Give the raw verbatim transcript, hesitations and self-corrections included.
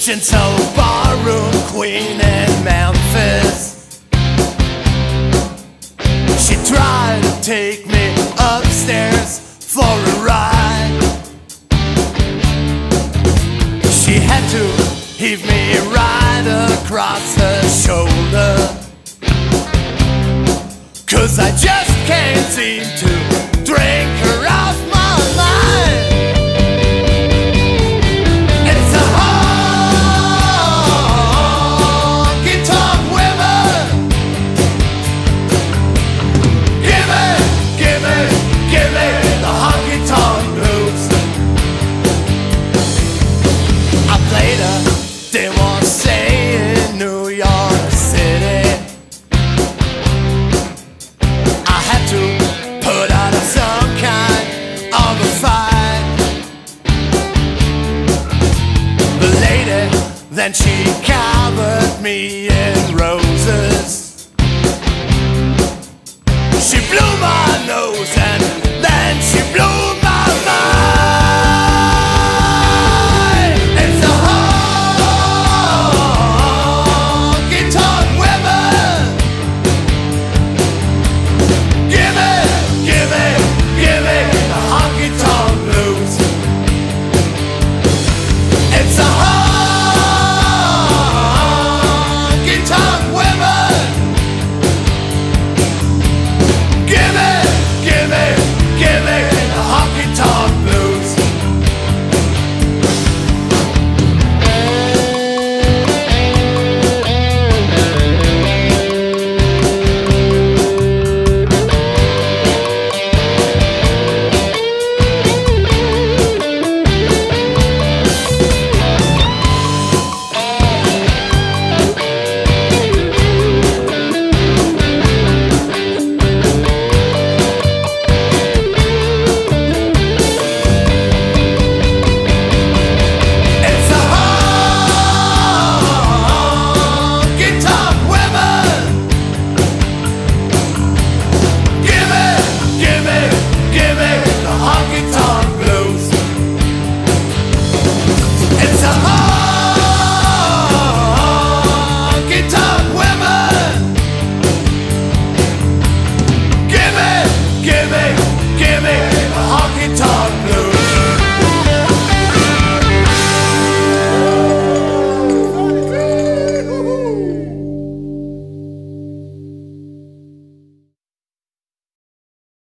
gentle barroom queen in Memphis. She tried to take me upstairs for a ride. She had to heave me right across her shoulder, 'cause I just can't seem to drink her off my mind. It's a honky-tonk women. Give me, give me, give me the honky-tonk blues. I played a divorcee in New York City. I had to put out some kind of a fight. The lady, then she covered me in roses.